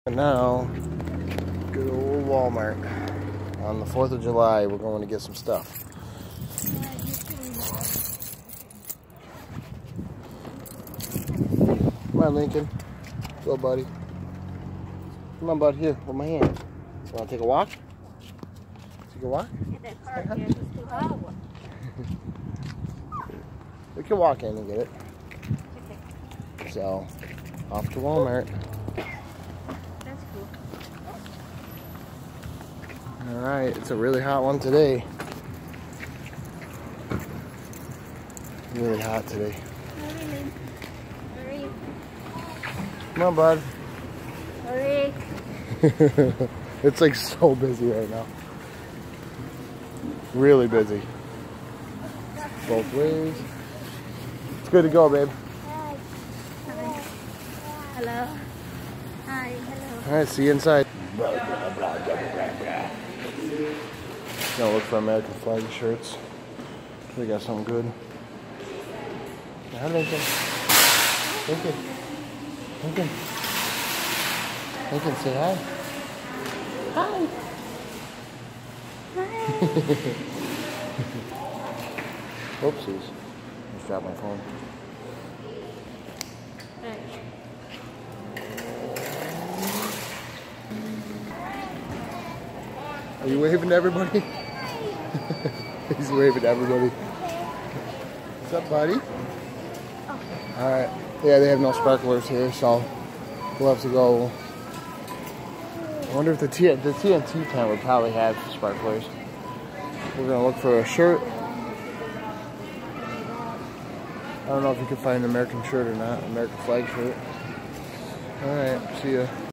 Now, good old Walmart. On the 4th of July, we're going to get some stuff. Come on, Lincoln. Go, buddy. Come on, bud. Here, with my hand. You want to take a walk? Take a walk? That car here is too hot. We can walk in and get it. So, off to Walmart. That's cool. Alright, it's a really hot one today. Really hot today. Hurry. Come on, bud. Hurry. It's like so busy right now. Really busy. Both ways. It's good to go, babe. Hi. Hello. Hi. Hello. Alright, see you inside. Gonna look for American flag shirts. We got something good. Hi, Lincoln. Lincoln. Lincoln. Lincoln, say hi. Hi. Oopsies. Just dropped my phone. Are you waving to everybody? He's waving to everybody. What's up, buddy? Alright. Yeah, they have no sparklers here, so we'll have to go. I wonder if the TNT tent would probably have sparklers. We're going to look for a shirt. I don't know if you can find an American shirt or not. American flag shirt. Alright, see ya.